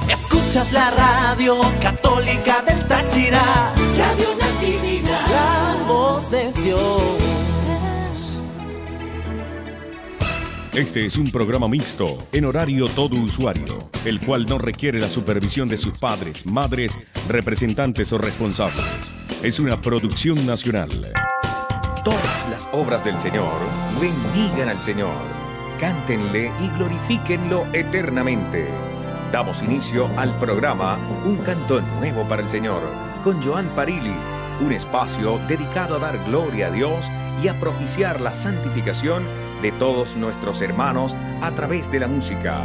Escuchas la radio católica del Táchira, Radio Natividad, la voz de Dios. Este es un programa mixto, en horario todo usuario, el cual no requiere la supervisión de sus padres, madres, representantes o responsables. Es una producción nacional. Todas las obras del Señor bendigan al Señor, cántenle y glorifíquenlo eternamente. Damos inicio al programa Un Canto Nuevo para el Señor, con Joan Parili, un espacio dedicado a dar gloria a Dios y a propiciar la santificación de todos nuestros hermanos a través de la música.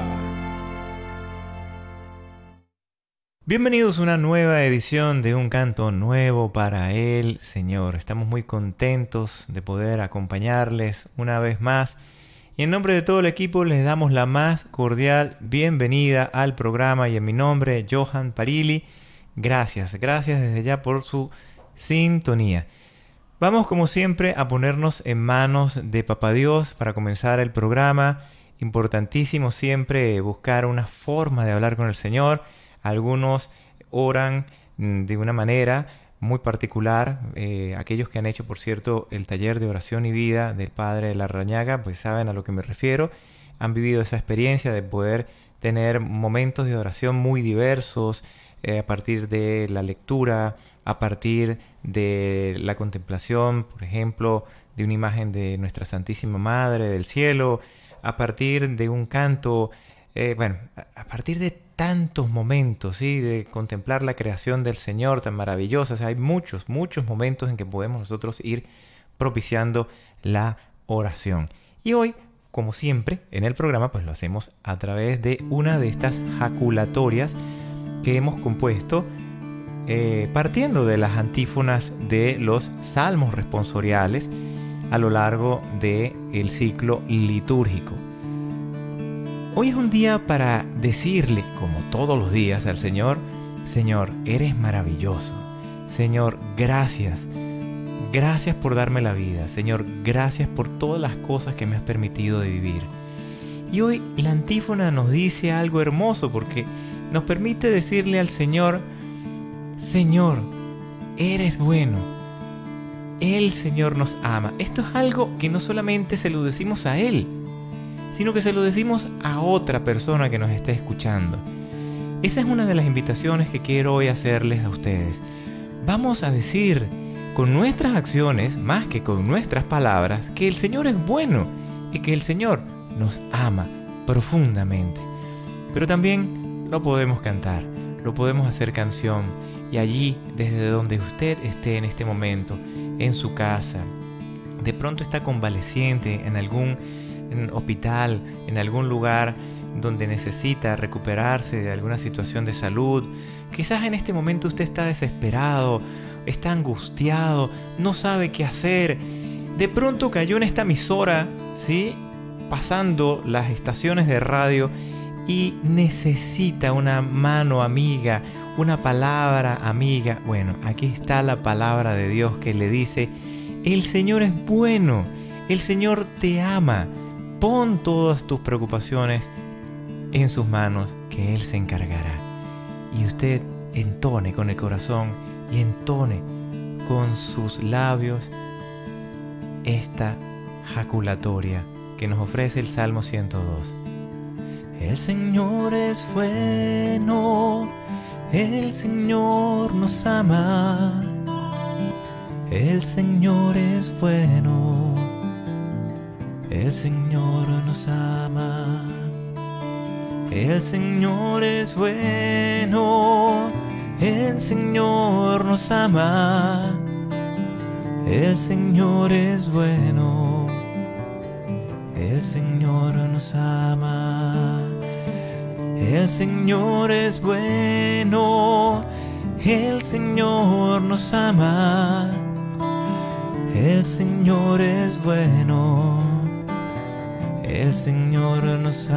Bienvenidos a una nueva edición de Un Canto Nuevo para el Señor. Estamos muy contentos de poder acompañarles una vez más. Y en nombre de todo el equipo les damos la más cordial bienvenida al programa. Y en mi nombre, Joan Parili, gracias desde ya por su sintonía. Vamos como siempre a ponernos en manos de Papá Dios para comenzar el programa. Importantísimo siempre buscar una forma de hablar con el Señor. Algunos oran de una manera muy particular. Aquellos que han hecho, por cierto, el taller de oración y vida del Padre Larrañaga, pues saben a lo que me refiero. Han vivido esa experiencia de poder tener momentos de oración muy diversos a partir de la lectura, a partir de la contemplación, por ejemplo, de una imagen de Nuestra Santísima Madre del Cielo, a partir de un canto, a partir de tantos momentos, ¿sí? De contemplar la creación del Señor tan maravillosa. O sea, hay muchos momentos en que podemos nosotros ir propiciando la oración. Y hoy, como siempre, en el programa, pues lo hacemos a través de una de estas jaculatorias que hemos compuesto partiendo de las antífonas de los salmos responsoriales a lo largo del ciclo litúrgico. Hoy es un día para decirle, como todos los días, al Señor: Señor, eres maravilloso. Señor, gracias. Gracias por darme la vida. Señor, gracias por todas las cosas que me has permitido de vivir. Y hoy la antífona nos dice algo hermoso porque nos permite decirle al Señor: Señor, eres bueno. El Señor nos ama. Esto es algo que no solamente se lo decimos a Él, sino que se lo decimos a otra persona que nos esté escuchando. Esa es una de las invitaciones que quiero hoy hacerles a ustedes. Vamos a decir con nuestras acciones, más que con nuestras palabras, que el Señor es bueno y que el Señor nos ama profundamente. Pero también lo podemos cantar, lo podemos hacer canción. Y allí, desde donde usted esté en este momento, en su casa, de pronto está convaleciente en algún hospital, en algún lugar donde necesita recuperarse de alguna situación de salud. Quizás en este momento usted está desesperado, está angustiado, no sabe qué hacer. De pronto cayó en esta emisora, ¿sí?, pasando las estaciones de radio y necesita una mano amiga, una palabra amiga. Bueno, aquí está la palabra de Dios que le dice: el Señor es bueno, el Señor te ama. Pon todas tus preocupaciones en sus manos, que Él se encargará. Y usted entone con el corazón y entone con sus labios esta jaculatoria que nos ofrece el Salmo 102. El Señor es bueno, el Señor nos ama, el Señor es bueno, el Señor nos ama. El Señor es bueno, el Señor nos ama, el Señor es bueno, el Señor nos ama. El Señor es bueno, el Señor nos ama, el Señor es bueno, el Señor nos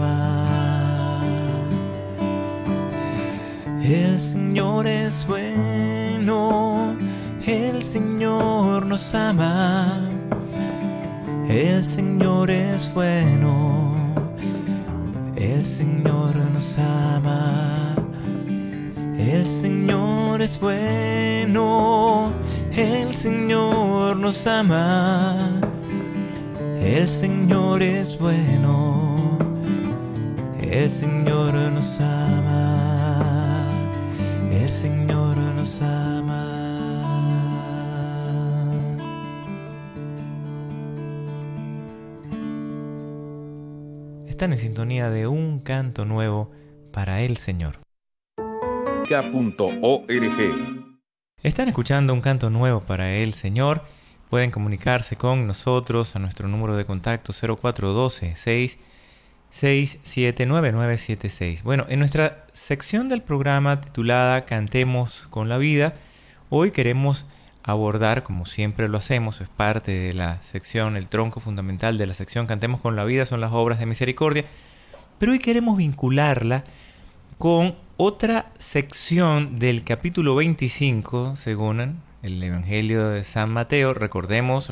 ama. El Señor es bueno, el Señor nos ama, el Señor es bueno, el Señor nos ama. El Señor es bueno, el Señor nos ama. El Señor es bueno, el Señor nos ama, el Señor nos ama. Están en sintonía de un canto nuevo para el Señor. Están escuchando un canto nuevo para el Señor. Pueden comunicarse con nosotros a nuestro número de contacto 0412-667-9976. Bueno, en nuestra sección del programa titulada Cantemos con la Vida, hoy queremos abordar, como siempre lo hacemos, es parte de la sección, el tronco fundamental de la sección Cantemos con la Vida son las obras de misericordia, pero hoy queremos vincularla con otra sección del capítulo 25, según el Evangelio de San Mateo. Recordemos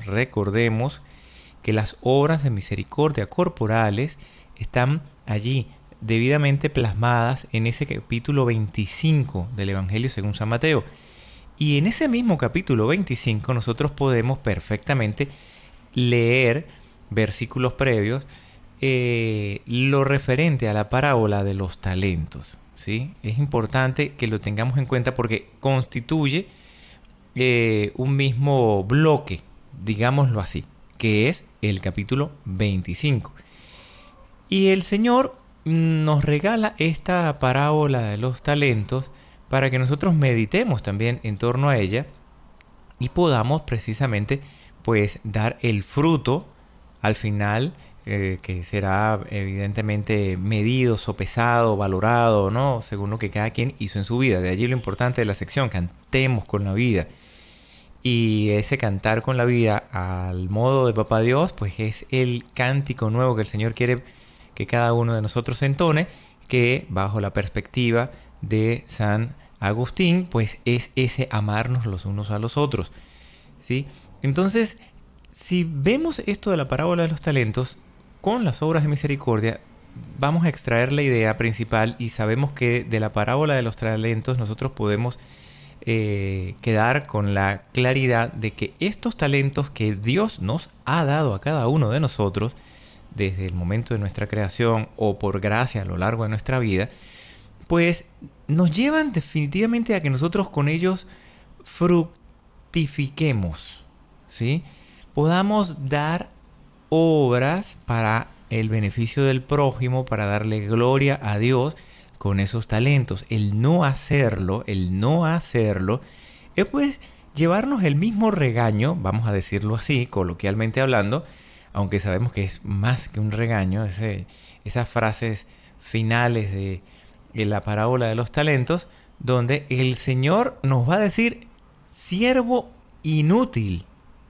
que las obras de misericordia corporales están allí debidamente plasmadas en ese capítulo 25 del Evangelio según San Mateo. Y en ese mismo capítulo 25 nosotros podemos perfectamente leer versículos previos, lo referente a la parábola de los talentos, ¿sí? Es importante que lo tengamos en cuenta porque constituye un mismo bloque, digámoslo así, que es el capítulo 25. Y el Señor nos regala esta parábola de los talentos para que nosotros meditemos también en torno a ella y podamos precisamente pues dar el fruto al final, que será evidentemente medido, sopesado, valorado, ¿no? Según lo que cada quien hizo en su vida. De allí lo importante de la sección, cantemos con la vida. Y ese cantar con la vida al modo de Papá Dios, pues es el cántico nuevo que el Señor quiere que cada uno de nosotros entone, que bajo la perspectiva de San Agustín, pues es ese amarnos los unos a los otros, ¿sí? Entonces, si vemos esto de la parábola de los talentos con las obras de misericordia, vamos a extraer la idea principal y sabemos que de la parábola de los talentos nosotros podemos quedar con la claridad de que estos talentos que Dios nos ha dado a cada uno de nosotros desde el momento de nuestra creación o por gracia a lo largo de nuestra vida, pues nos llevan definitivamente a que nosotros con ellos fructifiquemos, ¿sí? Podamos dar obras para el beneficio del prójimo, para darle gloria a Dios con esos talentos. El no hacerlo es pues llevarnos el mismo regaño, vamos a decirlo así, coloquialmente hablando, aunque sabemos que es más que un regaño, esas frases finales de la parábola de los talentos, donde el Señor nos va a decir, siervo inútil.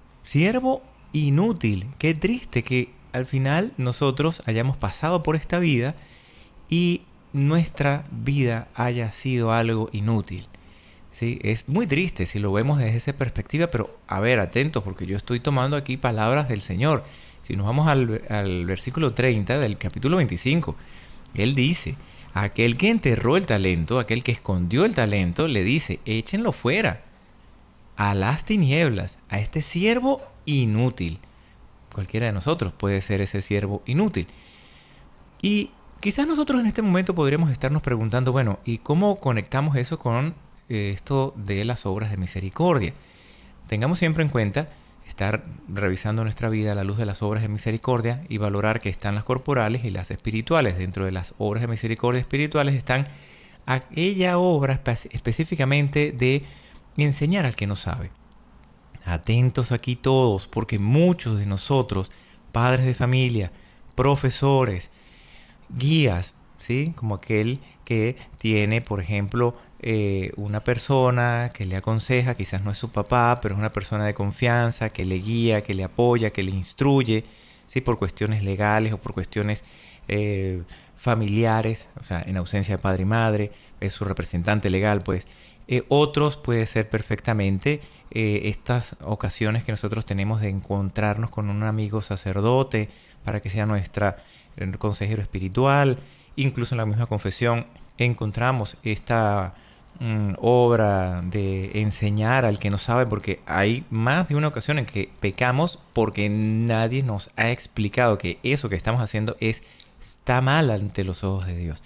Qué triste que al final nosotros hayamos pasado por esta vida y nuestra vida haya sido algo inútil, ¿sí? Es muy triste si lo vemos desde esa perspectiva, pero a ver, atentos, porque yo estoy tomando aquí palabras del Señor. Si nos vamos al versículo 30 del capítulo 25, Él dice, aquel que enterró el talento, aquel que escondió el talento, le dice, échenlo fuera a las tinieblas, a este siervo inútil. Cualquiera de nosotros puede ser ese siervo inútil. Y quizás nosotros en este momento podríamos estarnos preguntando, bueno, ¿y cómo conectamos eso con esto de las obras de misericordia? Tengamos siempre en cuenta estar revisando nuestra vida a la luz de las obras de misericordia y valorar que están las corporales y las espirituales. Dentro de las obras de misericordia espirituales están aquella obra específicamente de enseñar al que no sabe. Atentos aquí todos, porque muchos de nosotros, padres de familia, profesores, guías, ¿sí? Como aquel que tiene, por ejemplo, una persona que le aconseja, quizás no es su papá, pero es una persona de confianza, que le guía, que le apoya, que le instruye, ¿sí? Por cuestiones legales o por cuestiones familiares, o sea, en ausencia de padre y madre, es su representante legal, pues. Otros puede ser perfectamente estas ocasiones que nosotros tenemos de encontrarnos con un amigo sacerdote para que sea nuestro consejero espiritual. Incluso en la misma confesión encontramos esta obra de enseñar al que no sabe, porque hay más de una ocasión en que pecamos porque nadie nos ha explicado que eso que estamos haciendo está mal ante los ojos de Dios.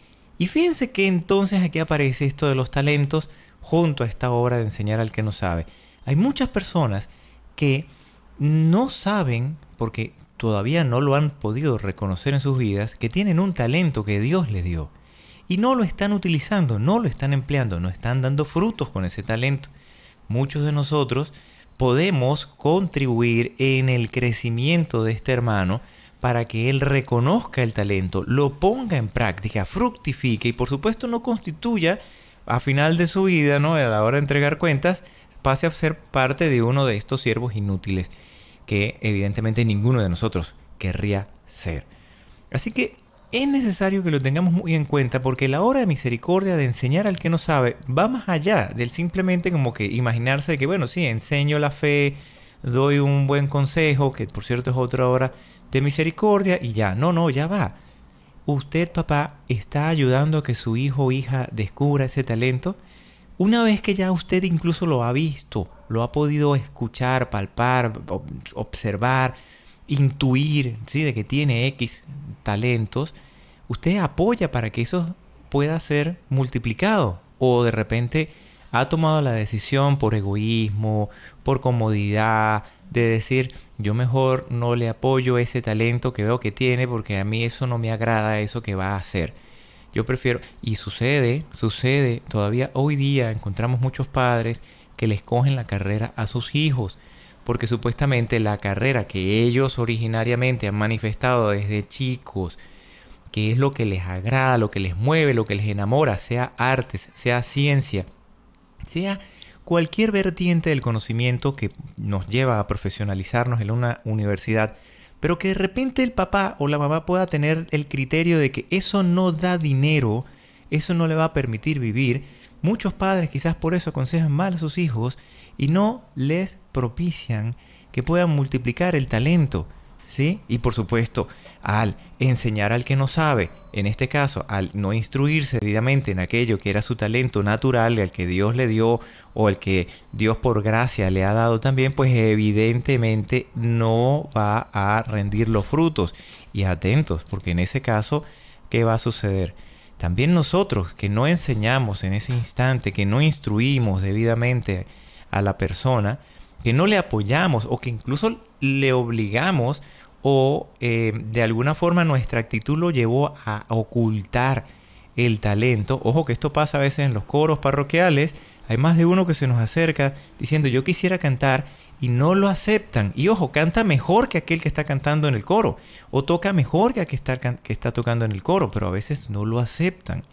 Y fíjense que entonces aquí aparece esto de los talentos junto a esta obra de enseñar al que no sabe. Hay muchas personas que no saben, porque todavía no lo han podido reconocer en sus vidas, que tienen un talento que Dios les dio. Y no lo están utilizando, no lo están empleando, no están dando frutos con ese talento. Muchos de nosotros podemos contribuir en el crecimiento de este hermano para que él reconozca el talento, lo ponga en práctica, fructifique y por supuesto no constituya a final de su vida, ¿no?, a la hora de entregar cuentas, pase a ser parte de uno de estos siervos inútiles que evidentemente ninguno de nosotros querría ser. Así que es necesario que lo tengamos muy en cuenta, porque la obra de misericordia de enseñar al que no sabe va más allá del simplemente como que imaginarse que, bueno, sí, enseño la fe, doy un buen consejo, que por cierto es otra obra de misericordia y ya. No, ya va. Usted, papá, está ayudando a que su hijo o hija descubra ese talento. Una vez que ya usted incluso lo ha visto, lo ha podido escuchar, palpar, observar, intuir, ¿sí?, de que tiene X talentos, usted apoya para que eso pueda ser multiplicado. O de repente ha tomado la decisión por egoísmo, por comodidad, de decir, yo mejor no le apoyo ese talento que veo que tiene porque a mí eso no me agrada, eso que va a hacer. Yo prefiero, y sucede, todavía hoy día encontramos muchos padres que le escogen la carrera a sus hijos, porque supuestamente la carrera que ellos originariamente han manifestado desde chicos, que es lo que les agrada, lo que les mueve, lo que les enamora, sea artes, sea ciencia, sea cualquier vertiente del conocimiento que nos lleva a profesionalizarnos en una universidad, pero que de repente el papá o la mamá pueda tener el criterio de que eso no da dinero, eso no le va a permitir vivir. Muchos padres quizás por eso aconsejan mal a sus hijos y no les propician que puedan multiplicar el talento, ¿sí? Y por supuesto, al enseñar al que no sabe, en este caso, al no instruirse debidamente en aquello que era su talento natural, al que Dios le dio o el que Dios por gracia le ha dado también, pues evidentemente no va a rendir los frutos. Y atentos, porque en ese caso, ¿qué va a suceder? También nosotros que no enseñamos en ese instante, que no instruimos debidamente a la persona, que no le apoyamos o que incluso le obligamos o de alguna forma nuestra actitud lo llevó a ocultar el talento. Ojo que esto pasa a veces en los coros parroquiales. Hay más de uno que se nos acerca diciendo yo quisiera cantar y no lo aceptan. Y ojo, canta mejor que aquel que está cantando en el coro o toca mejor que aquel que está tocando en el coro, pero a veces no lo aceptan.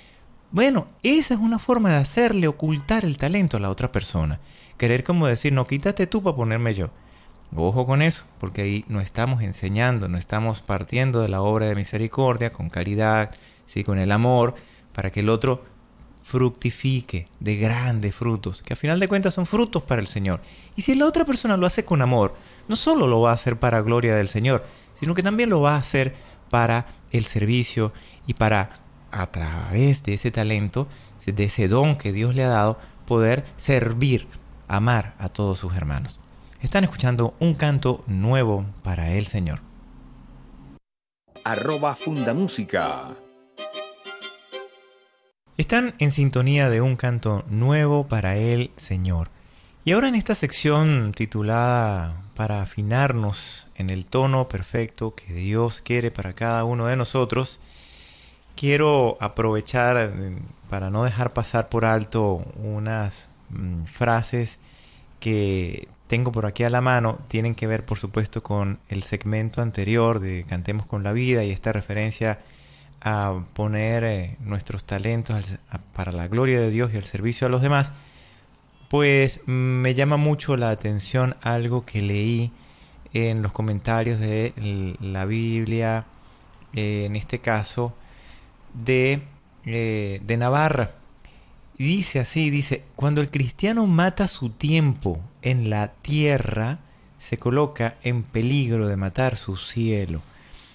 Bueno, esa es una forma de hacerle ocultar el talento a la otra persona. Querer como decir, no, quítate tú para ponerme yo. Ojo con eso, porque ahí no estamos enseñando, no estamos partiendo de la obra de misericordia con caridad, ¿sí?, con el amor, para que el otro fructifique de grandes frutos, que a final de cuentas son frutos para el Señor. Y si la otra persona lo hace con amor, no solo lo va a hacer para gloria del Señor, sino que también lo va a hacer para el servicio y para, a través de ese talento, de ese don que Dios le ha dado, poder servir, amar a todos sus hermanos. Están escuchando un canto nuevo para el Señor. @fundamúsica. Están en sintonía de un canto nuevo para el Señor. Y ahora en esta sección titulada Para afinarnos en el tono perfecto que Dios quiere para cada uno de nosotros, quiero aprovechar para no dejar pasar por alto unas frases que tengo por aquí a la mano. Tienen que ver por supuesto con el segmento anterior de Cantemos con la Vida y esta referencia a poner nuestros talentos para la gloria de Dios y el servicio a los demás. Pues me llama mucho la atención algo que leí en los comentarios de la Biblia, en este caso de Navarra. Y dice así, dice, cuando el cristiano mata su tiempo en la tierra, se coloca en peligro de matar su cielo.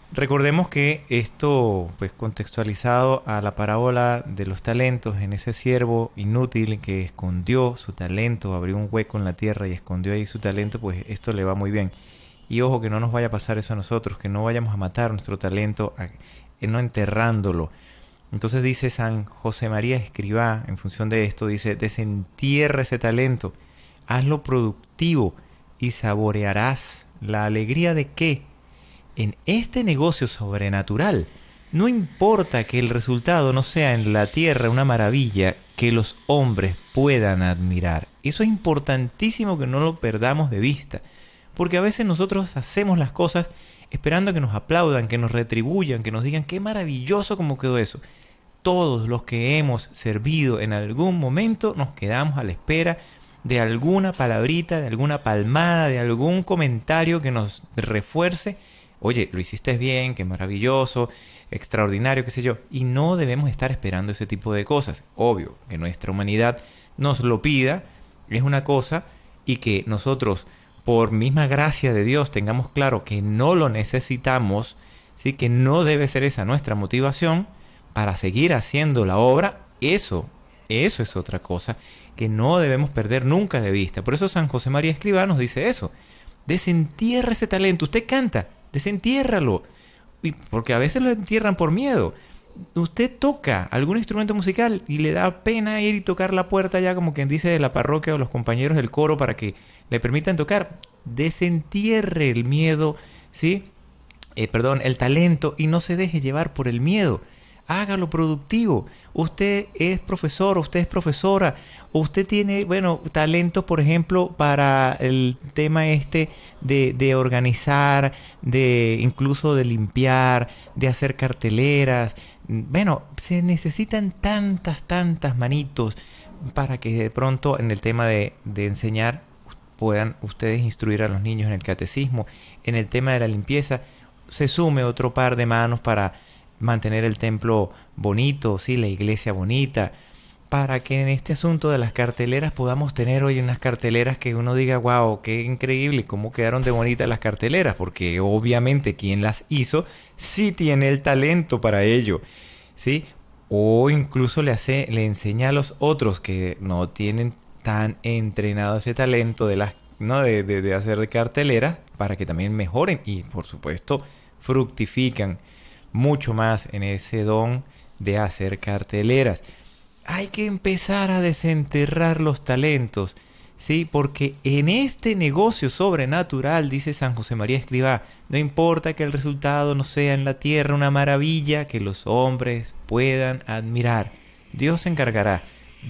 Recordemos que esto, pues contextualizado a la parábola de los talentos, en ese siervo inútil que escondió su talento, abrió un hueco en la tierra y escondió ahí su talento, pues esto le va muy bien. Y ojo, que no nos vaya a pasar eso a nosotros, que no vayamos a matar nuestro talento, no enterrándolo. Entonces dice San José María Escrivá, en función de esto, dice: desentierra ese talento, hazlo productivo y saborearás la alegría de que en este negocio sobrenatural no importa que el resultado no sea en la tierra una maravilla que los hombres puedan admirar. Eso es importantísimo que no lo perdamos de vista, porque a veces nosotros hacemos las cosas esperando que nos aplaudan, que nos retribuyan, que nos digan qué maravilloso como quedó eso. Todos los que hemos servido en algún momento nos quedamos a la espera de alguna palabrita, de alguna palmada, de algún comentario que nos refuerce. Oye, lo hiciste bien, qué maravilloso, extraordinario, qué sé yo. Y no debemos estar esperando ese tipo de cosas. Obvio, que nuestra humanidad nos lo pida, es una cosa, y que nosotros, por misma gracia de Dios, tengamos claro que no lo necesitamos, ¿sí? Que no debe ser esa nuestra motivación para seguir haciendo la obra. Eso es otra cosa que no debemos perder nunca de vista. Por eso San José María Escrivá nos dice eso: desentierra ese talento. Usted canta, desentiérralo. Porque a veces lo entierran por miedo. Usted toca algún instrumento musical y le da pena ir y tocar la puerta ya, como quien dice, de la parroquia o los compañeros del coro para que le permitan tocar. Desentierre el miedo, ¿sí? El talento, y no se deje llevar por el miedo. Hágalo productivo. Usted es profesor, usted es profesora, o usted tiene, talentos, por ejemplo, para el tema de organizar, incluso de limpiar, de hacer carteleras. Se necesitan tantas manitos para que de pronto en el tema de enseñar puedan ustedes instruir a los niños en el catecismo. En el tema de la limpieza se sume otro par de manos para mantener el templo bonito, ¿sí? La iglesia bonita, para que en este asunto de las carteleras podamos tener hoy unas carteleras que uno diga: wow, qué increíble, cómo quedaron de bonitas las carteleras, porque obviamente quien las hizo sí tiene el talento para ello, ¿sí? O incluso le enseña a los otros que no tienen tan entrenado ese talento de hacer de carteleras, para que también mejoren y, por supuesto, fructifican mucho más en ese don de hacer carteleras. Hay que empezar a desenterrar los talentos, ¿sí? Porque en este negocio sobrenatural, dice San José María Escrivá, no importa que el resultado no sea en la tierra una maravilla que los hombres puedan admirar. Dios se encargará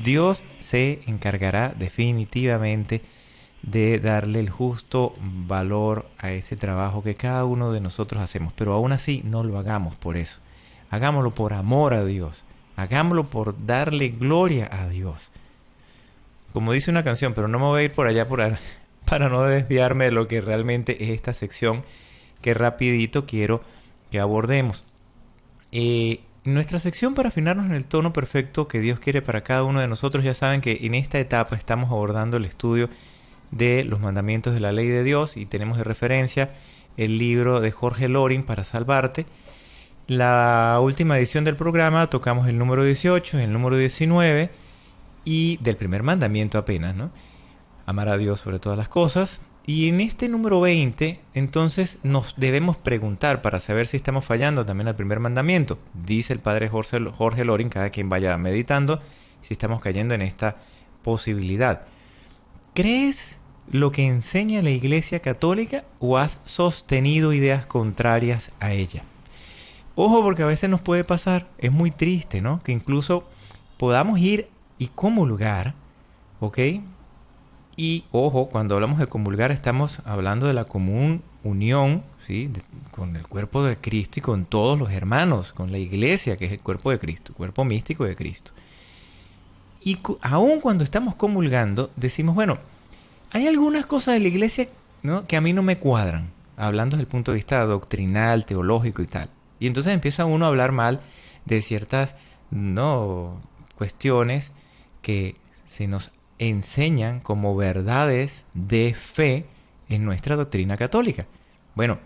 definitivamente de darle el justo valor a ese trabajo que cada uno de nosotros hacemos. Pero aún así, no lo hagamos por eso. Hagámoslo por amor a Dios. Hagámoslo por darle gloria a Dios. Como dice una canción, pero no me voy a ir por allá para no desviarme de lo que realmente es esta sección que rapidito quiero que abordemos. Nuestra sección, para afinarnos en el tono perfecto que Dios quiere para cada uno de nosotros, ya saben que en esta etapa estamos abordando el estudio de los mandamientos de la ley de Dios, y tenemos de referencia el libro de Jorge Loring, Para Salvarte. La última edición del programa tocamos el número 18, el número 19 y del primer mandamiento apenas, ¿no? Amar a Dios sobre todas las cosas. Y en este número 20, entonces, nos debemos preguntar para saber si estamos fallando también al primer mandamiento. Dice el padre Jorge Loring, cada quien vaya meditando, si estamos cayendo en esta posibilidad. ¿Crees lo que enseña la Iglesia Católica o has sostenido ideas contrarias a ella? Ojo, porque a veces nos puede pasar, es muy triste, ¿no? Que incluso podamos ir y comulgar, ¿ok? Y ojo, cuando hablamos de comulgar estamos hablando de la común unión, ¿sí? Con el cuerpo de Cristo y con todos los hermanos, con la Iglesia, que es el cuerpo de Cristo, el cuerpo místico de Cristo. Y aún cuando estamos comulgando, decimos, hay algunas cosas de la Iglesia, ¿no?, que a mí no me cuadran, hablando desde el punto de vista doctrinal, teológico y tal. Y entonces empieza uno a hablar mal de ciertas cuestiones que se nos enseñan como verdades de fe en nuestra doctrina católica.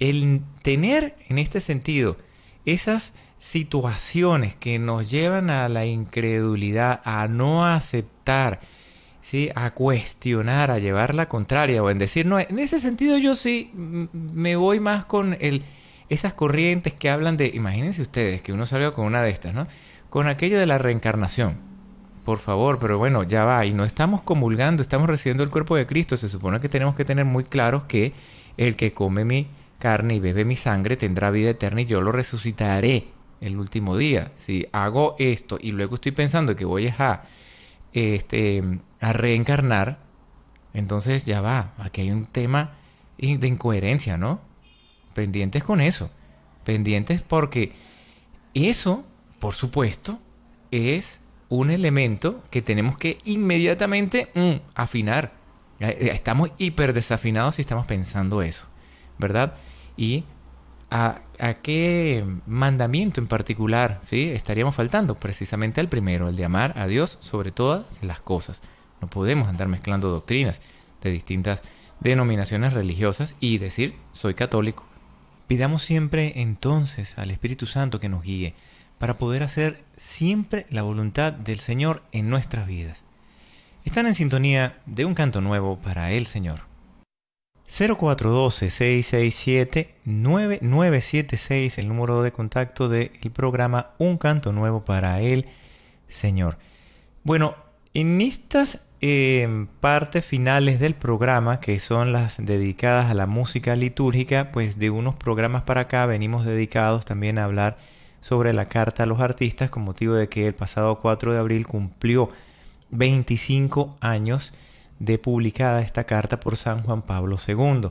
el tener en este sentido esas situaciones que nos llevan a la incredulidad, a no aceptar, ¿sí? A cuestionar, a llevar la contraria o en decir, no, en ese sentido yo sí me voy más con esas corrientes que hablan de, imagínense ustedes que uno salga con una de estas, ¿no? Con aquello de la reencarnación. Por favor, pero bueno, ya va, y no estamos comulgando, estamos recibiendo el cuerpo de Cristo. Se supone que tenemos que tener muy claro que el que come mi carne y bebe mi sangre tendrá vida eterna y yo lo resucitaré el último día. Si hago esto y luego estoy pensando que voy a reencarnar, entonces ya va, aquí hay un tema de incoherencia, ¿no? Pendientes con eso, pendientes porque eso, por supuesto, es un elemento que tenemos que inmediatamente afinar. Estamos hiper desafinados si estamos pensando eso, ¿verdad? Y ¿a qué mandamiento en particular, ¿sí? estaríamos faltando? Precisamente al primero, el de amar a Dios sobre todas las cosas. No podemos andar mezclando doctrinas de distintas denominaciones religiosas y decir, soy católico. Pidamos siempre entonces al Espíritu Santo que nos guíe para poder hacer siempre la voluntad del Señor en nuestras vidas. Están en sintonía de un canto nuevo para el Señor. 0412-667-9976, el número de contacto del programa Un Canto Nuevo para el Señor. Bueno, en estas partes finales del programa, que son las dedicadas a la música litúrgica, pues de unos programas para acá venimos dedicados también a hablar sobre la carta a los artistas, con motivo de que el pasado 4 de abril cumplió 25 años de publicada esta carta por San Juan Pablo II.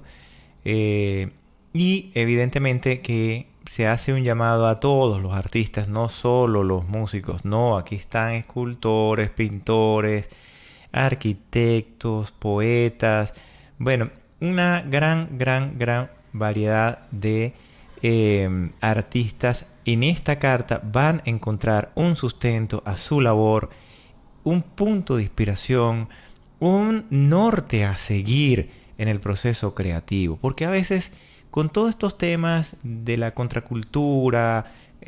Y evidentemente que se hace un llamado a todos los artistas, no solo los músicos, no, aquí están escultores, pintores, arquitectos, poetas, bueno, una gran variedad de artistas en esta carta van a encontrar un sustento a su labor, un punto de inspiración, un norte a seguir en el proceso creativo. Porque a veces con todos estos temas de la contracultura,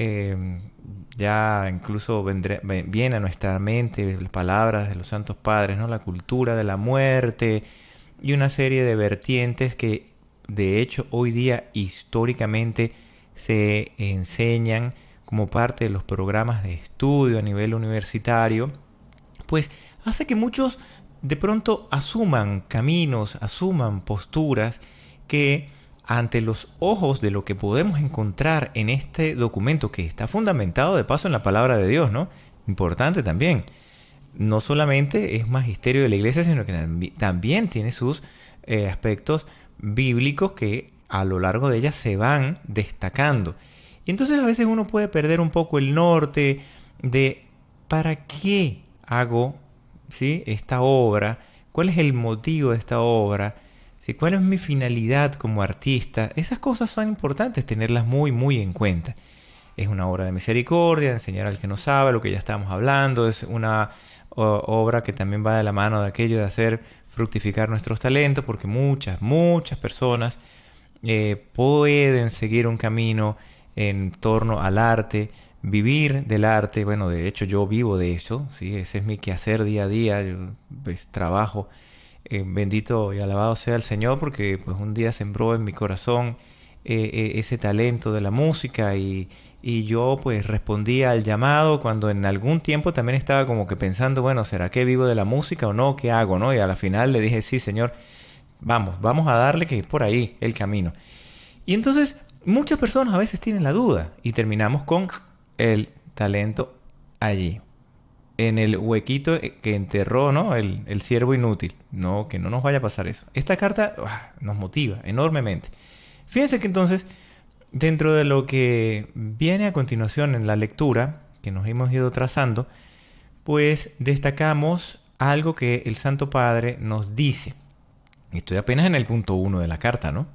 ya incluso viene a nuestra mente las palabras de los santos padres, ¿no? La cultura de la muerte y una serie de vertientes que de hecho hoy día históricamente se enseñan como parte de los programas de estudio a nivel universitario, pues hace que muchos de pronto asuman caminos, asuman posturas que ante los ojos de lo que podemos encontrar en este documento, que está fundamentado de paso en la palabra de Dios, ¿no? Importante también. No solamente es magisterio de la iglesia, sino que también tiene sus aspectos bíblicos que a lo largo de ella se van destacando. Y entonces a veces uno puede perder un poco el norte de ¿para qué hago, ¿sí? esta obra? ¿Cuál es el motivo de esta obra? ¿Sí? ¿Cuál es mi finalidad como artista? Esas cosas son importantes tenerlas muy en cuenta. Es una obra de misericordia, de enseñar al que no sabe, lo que ya estábamos hablando. Es una obra que también va de la mano de aquello de hacer fructificar nuestros talentos, porque muchas personas pueden seguir un camino en torno al arte, vivir del arte. Bueno, de hecho yo vivo de eso, ¿sí? Ese es mi quehacer día a día. Yo, pues, trabajo. Bendito y alabado sea el Señor, porque pues un día sembró en mi corazón ese talento de la música y yo pues respondí al llamado cuando en algún tiempo también estaba como que pensando, bueno, ¿será que vivo de la música o no? ¿Qué hago? ¿No? Y a la final le dije, sí, Señor, vamos a darle, que es por ahí el camino. Y entonces muchas personas a veces tienen la duda y terminamos con el talento allí, en el huequito que enterró, ¿no? el siervo inútil. No, que no nos vaya a pasar eso. Esta carta nos motiva enormemente. Fíjense que entonces, dentro de lo que viene a continuación en la lectura que nos hemos ido trazando, pues destacamos algo que el Santo Padre nos dice. Estoy apenas en el punto 1 de la carta, ¿no?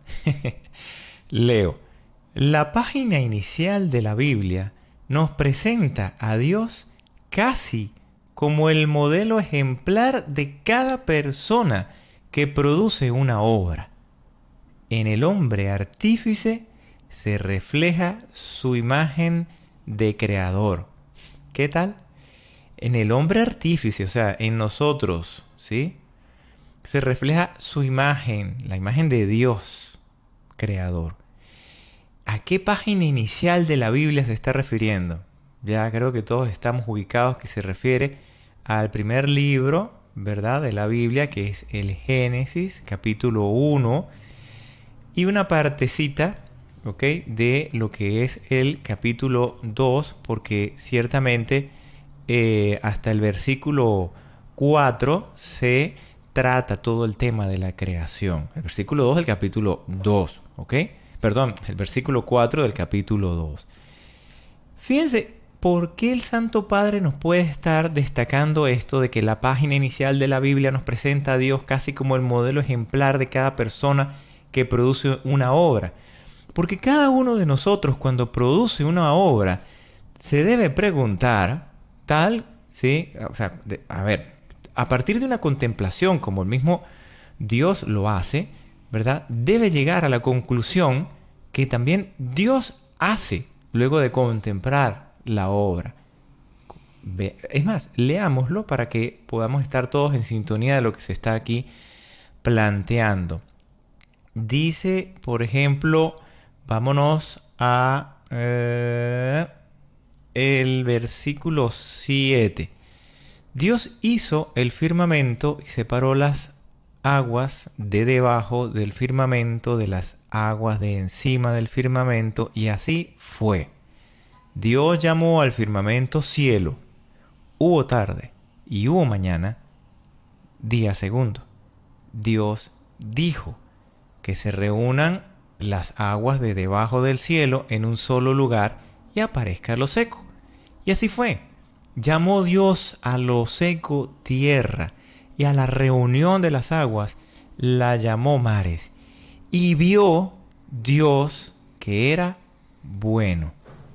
Leo. La página inicial de la Biblia nos presenta a Dios casi como el modelo ejemplar de cada persona que produce una obra. en el hombre artífice se refleja su imagen de creador. ¿Qué tal? En el hombre artífice, o sea, en nosotros, ¿sí? Se refleja su imagen, la imagen de Dios, creador. ¿A qué página inicial de la Biblia se está refiriendo? Ya creo que todos estamos ubicados que se refiere al primer libro, ¿verdad?, de la Biblia, que es el Génesis, capítulo 1, y una partecita, ¿ok?, de lo que es el capítulo 2, porque ciertamente hasta el versículo 4 se trata todo el tema de la creación. El versículo 2 del capítulo 2, ¿ok? Perdón, el versículo 4 del capítulo 2. Fíjense, ¿por qué el Santo Padre nos puede estar destacando esto de que la página inicial de la Biblia nos presenta a Dios casi como el modelo ejemplar de cada persona que produce una obra? Porque cada uno de nosotros, cuando produce una obra, se debe preguntar, ¿sí? O sea, a partir de una contemplación, como el mismo Dios lo hace, ¿verdad?, debe llegar a la conclusión que también Dios hace luego de contemplar la obra. Es más, leámoslo para que podamos estar todos en sintonía de lo que se está aquí planteando. Dice, por ejemplo, vámonos a el versículo 7. Dios hizo el firmamento y separó las aguas de debajo del firmamento de las aguas de encima del firmamento, y así fue. Dios llamó al firmamento cielo. Hubo tarde y hubo mañana, día segundo. Dios dijo que se reúnan las aguas de debajo del cielo en un solo lugar y aparezca lo seco. Y así fue. Llamó Dios a lo seco tierra, y a la reunión de las aguas la llamó mares. Y vio Dios que era bueno.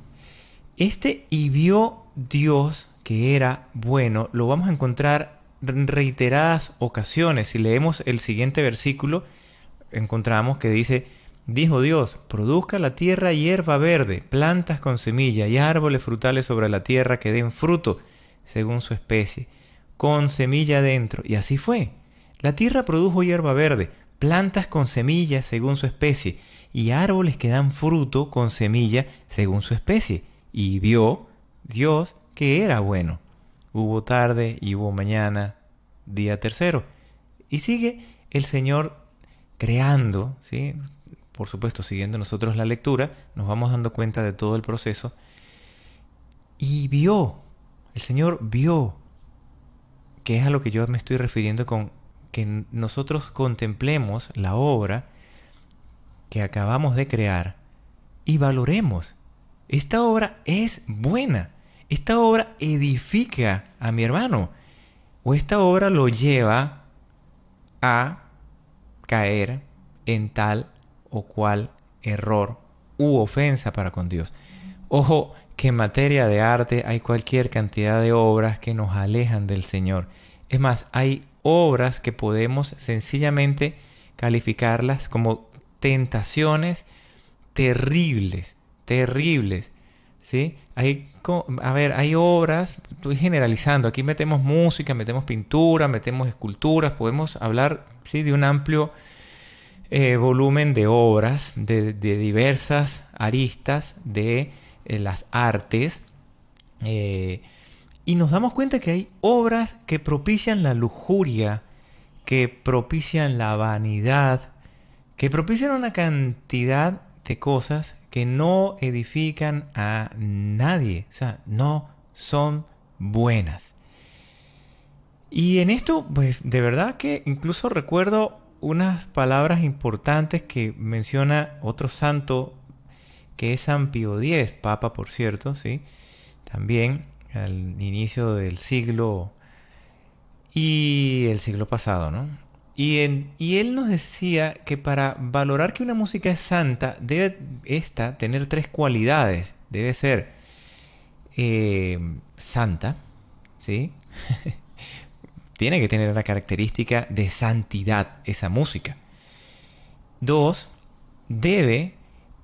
Y vio Dios que era bueno lo vamos a encontrar en reiteradas ocasiones. Si leemos el siguiente versículo, encontramos que dice: dijo Dios, produzca la tierra hierba verde, plantas con semilla y árboles frutales sobre la tierra que den fruto según su especie, con semilla dentro. Y así fue. La tierra produjo hierba verde, plantas con semillas según su especie, y árboles que dan fruto con semilla según su especie. Y vio Dios que era bueno. Hubo tarde y hubo mañana, día tercero. Y sigue el Señor creando, ¿sí? Por supuesto, siguiendo nosotros la lectura, nos vamos dando cuenta de todo el proceso. Y vio, el Señor vio, que es a lo que yo me estoy refiriendo con que nosotros contemplemos la obra que acabamos de crear y valoremos. Esta obra es buena. Esta obra edifica a mi hermano. O esta obra lo lleva a caer en tal o cual error u ofensa para con Dios. Ojo, que en materia de arte hay cualquier cantidad de obras que nos alejan del Señor. Es más, hay obras que podemos sencillamente calificarlas como tentaciones terribles, ¿sí? Hay obras, estoy generalizando, aquí metemos música, metemos pintura, metemos esculturas, podemos hablar, ¿sí?, de un amplio volumen de obras, de diversas aristas de las artes, y nos damos cuenta que hay obras que propician la lujuria, que propician la vanidad, que propician una cantidad de cosas que no edifican a nadie, o sea, no son buenas. Y en esto, pues de verdad que incluso recuerdo unas palabras importantes que menciona otro santo, que es San Pío X, papa por cierto, ¿sí?, también al inicio del siglo y el siglo pasado, ¿no? Y él nos decía que para valorar que una música es santa, debe esta tener tres cualidades. Debe ser santa, ¿sí? Tiene que tener la característica de santidad esa música. 2, debe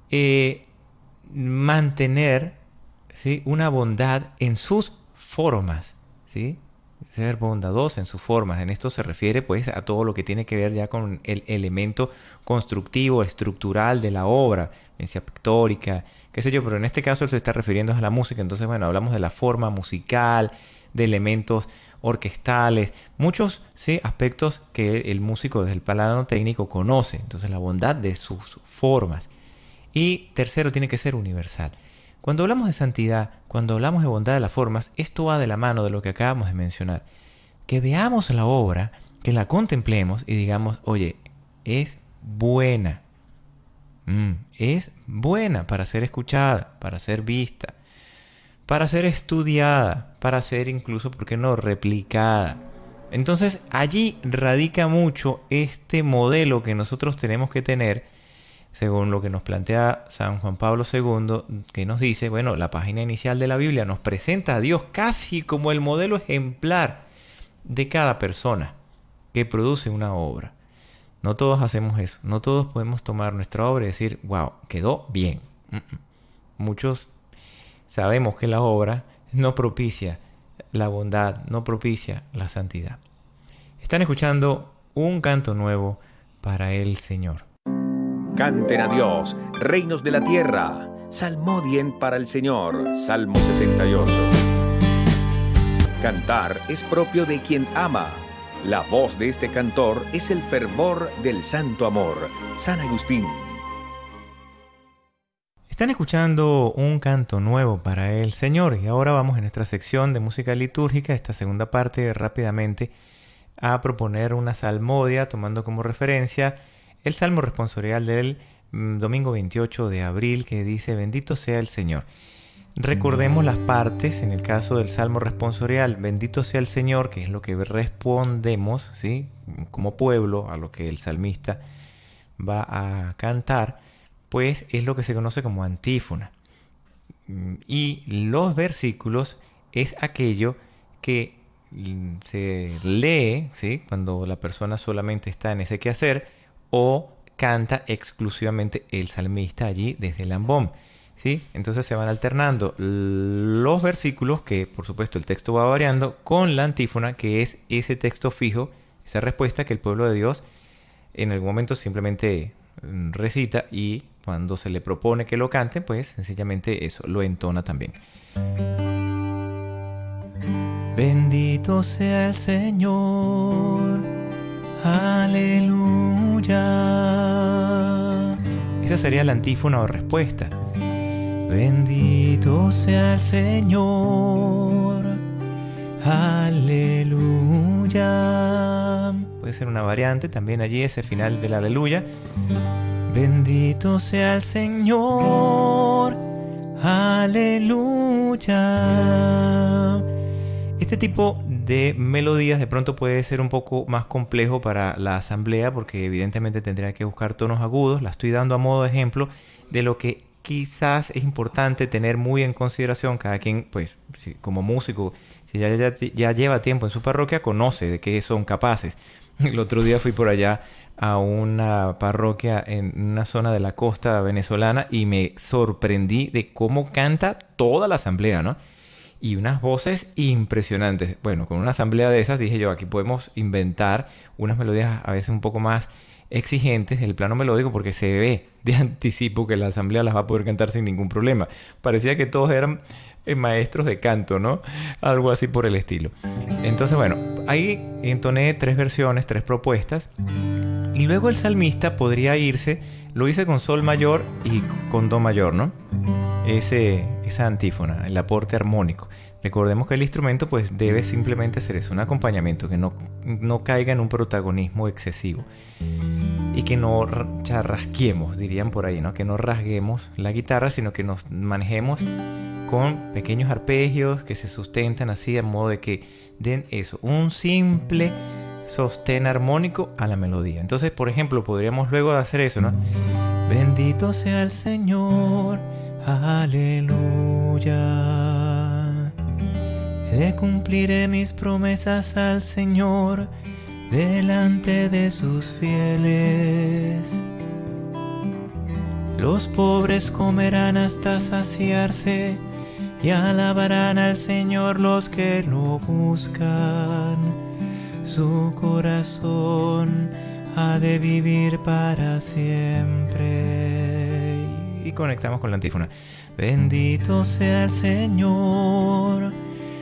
mantener, ¿sí?, una bondad en sus formas, ¿sí? Ser bondadoso en sus formas. En esto se refiere pues a todo lo que tiene que ver ya con el elemento constructivo, estructural de la obra, bien sea pictórica, qué sé yo, pero en este caso él se está refiriendo a la música. Entonces, bueno, hablamos de la forma musical, de elementos orquestales, muchos, ¿sí?, aspectos que el músico desde el plano técnico conoce. Entonces, la bondad de sus formas. Y tercero, tiene que ser universal. Cuando hablamos de santidad, cuando hablamos de bondad de las formas, esto va de la mano de lo que acabamos de mencionar. Que veamos la obra, que la contemplemos y digamos, oye, es buena. Es buena para ser escuchada, para ser vista, para ser estudiada, para ser incluso, ¿por qué no?, replicada. Entonces, allí radica mucho este modelo que nosotros tenemos que tener, según lo que nos plantea San Juan Pablo II, que nos dice, bueno, la página inicial de la Biblia nos presenta a Dios casi como el modelo ejemplar de cada persona que produce una obra. No todos hacemos eso. No todos podemos tomar nuestra obra y decir, wow, quedó bien. Muchos sabemos que la obra no propicia la bondad, no propicia la santidad. Están escuchando un canto nuevo para el Señor. Canten a Dios, reinos de la tierra, salmodien para el Señor, Salmo 68. Cantar es propio de quien ama. La voz de este cantor es el fervor del santo amor, San Agustín. Están escuchando un canto nuevo para el Señor y ahora vamos en nuestra sección de música litúrgica, esta segunda parte, rápidamente a proponer una salmodia tomando como referencia el Salmo responsorial del domingo 28 de abril, que dice: bendito sea el Señor. Recordemos las partes. En el caso del Salmo responsorial, bendito sea el Señor, que es lo que respondemos, ¿sí?, como pueblo a lo que el salmista va a cantar, pues es lo que se conoce como antífona. Y los versículos es aquello que se lee, ¿sí?, cuando la persona solamente está en ese quehacer, o canta exclusivamente el salmista allí desde el ambón, ¿sí? Entonces se van alternando los versículos, que por supuesto el texto va variando, con la antífona, que es ese texto fijo, esa respuesta que el pueblo de Dios en algún momento simplemente recita, y cuando se le propone que lo cante, pues sencillamente eso, lo entona también. Bendito sea el Señor, aleluya. Esa sería la antífona o respuesta. Bendito sea el Señor, aleluya. Puede ser una variante también allí, ese final del aleluya. Bendito sea el Señor, aleluya. Este tipo de melodías de pronto puede ser un poco más complejo para la asamblea, porque evidentemente tendría que buscar tonos agudos. La estoy dando a modo de ejemplo de lo que quizás es importante tener muy en consideración. Cada quien, pues, si, como músico, si ya lleva tiempo en su parroquia, conoce de qué son capaces. El otro día fui por allá a una parroquia en una zona de la costa venezolana y me sorprendí de cómo canta toda la asamblea, ¿no? Y unas voces impresionantes. Bueno, con una asamblea de esas dije yo, aquí podemos inventar unas melodías a veces un poco más exigentes del plano melódico, porque se ve de anticipo que la asamblea las va a poder cantar sin ningún problema. Parecía que todos eran maestros de canto, ¿no? Algo así por el estilo. Entonces, bueno, ahí entoné 3 versiones, 3 propuestas. Y luego el salmista podría irse, lo hice con sol mayor y con do mayor, ¿no? Esa antífona, el aporte armónico. Recordemos que el instrumento pues debe simplemente ser eso, un acompañamiento, que no caiga en un protagonismo excesivo. Y que no charrasquemos, dirían por ahí, ¿no? Que no rasguemos la guitarra, sino que nos manejemos con pequeños arpegios que se sustentan así, de modo de que den eso, un simple sostén armónico a la melodía. Entonces, por ejemplo, podríamos luego hacer eso, ¿no? Bendito sea el Señor, aleluya. Le cumpliré mis promesas al Señor delante de sus fieles. Los pobres comerán hasta saciarse y alabarán al Señor los que lo buscan. Su corazón ha de vivir para siempre. Y conectamos con la antífona. Bendito sea el Señor.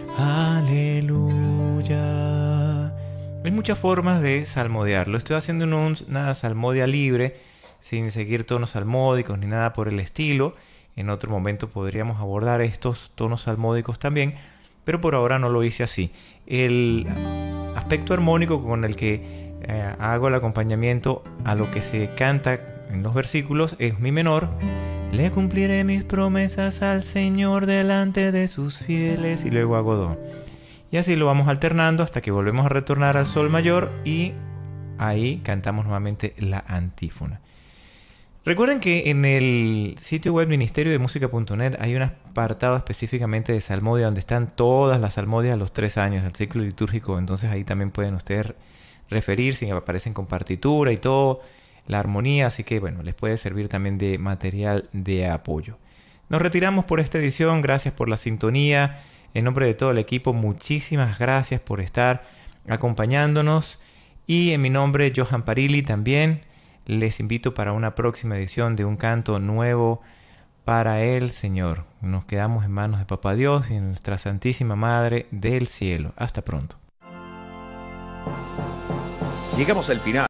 Aleluya. Hay muchas formas de salmodiarlo. Estoy haciendo una salmodia libre, sin seguir tonos salmódicos ni nada por el estilo. En otro momento podríamos abordar estos tonos salmódicos también, pero por ahora no lo hice así. El aspecto armónico con el que hago el acompañamiento a lo que se canta en los versículos es mi menor. Le cumpliré mis promesas al Señor delante de sus fieles, y luego hago do. Y así lo vamos alternando hasta que volvemos a retornar al sol mayor y ahí cantamos nuevamente la antífona. Recuerden que en el sitio web ministeriodemusica.net hay un apartado específicamente de salmodia donde están todas las salmodias a los 3 años del ciclo litúrgico. Entonces ahí también pueden ustedes referirse, aparecen con partitura y todo, la armonía, así que bueno, les puede servir también de material de apoyo. Nos retiramos por esta edición, gracias por la sintonía. En nombre de todo el equipo, muchísimas gracias por estar acompañándonos. Y en mi nombre, Johan Parilli, también les invito para una próxima edición de Un Canto Nuevo para el Señor. Nos quedamos en manos de Papá Dios y en nuestra Santísima Madre del Cielo. Hasta pronto. Llegamos al final.